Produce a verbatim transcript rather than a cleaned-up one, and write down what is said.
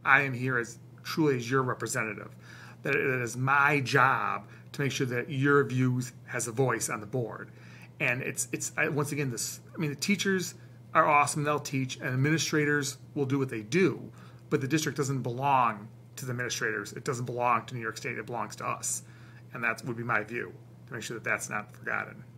I am here as truly as your representative. That it is my job to make sure that your views has a voice on the board. And it's it's I, once again this. I mean, the teachers are awesome; they'll teach, and administrators will do what they do. But the district doesn't belong to the administrators. It doesn't belong to New York State. It belongs to us, and that would be my view to make sure that that's not forgotten.